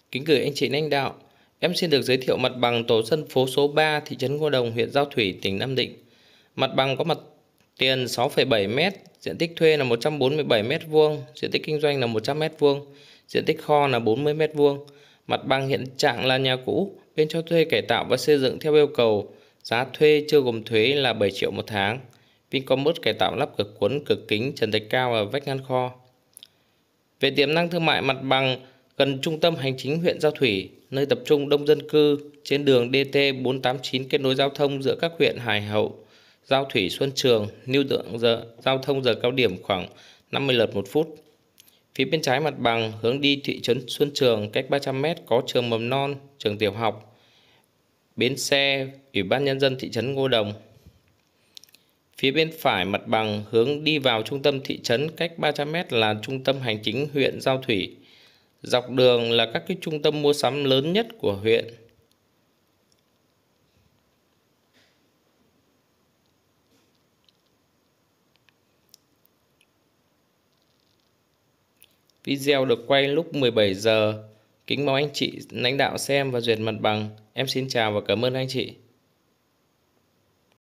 Kính gửi anh chị lãnh đạo, em xin được giới thiệu mặt bằng tổ dân phố số 3, thị trấn Ngô Đồng, huyện Giao Thủy, tỉnh Nam Định. Mặt bằng có mặt tiền 6,7 m, diện tích thuê là 147 m², diện tích kinh doanh là 100 m², diện tích kho là 40 m². Mặt bằng hiện trạng là nhà cũ, bên cho thuê cải tạo và xây dựng theo yêu cầu. Giá thuê chưa gồm thuế là 7 triệu một tháng. Vincommerce cải tạo lắp cửa cuốn, cửa kính, trần thạch cao và vách ngăn kho. Về tiềm năng thương mại, mặt bằng gần trung tâm hành chính huyện Giao Thủy, nơi tập trung đông dân cư, trên đường DT 489 kết nối giao thông giữa các huyện Hải Hậu, Giao Thủy, Xuân Trường, lưu lượng giao thông giờ cao điểm khoảng 50 lượt một phút. Phía bên trái mặt bằng hướng đi thị trấn Xuân Trường, cách 300 m có trường mầm non, trường tiểu học, bến xe, Ủy ban nhân dân thị trấn Ngô Đồng. Phía bên phải mặt bằng hướng đi vào trung tâm thị trấn, cách 300 m là trung tâm hành chính huyện Giao Thủy. Dọc đường là các trung tâm mua sắm lớn nhất của huyện. Video được quay lúc 17 giờ. Kính mong anh chị lãnh đạo xem và duyệt mặt bằng. Em xin chào và cảm ơn anh chị.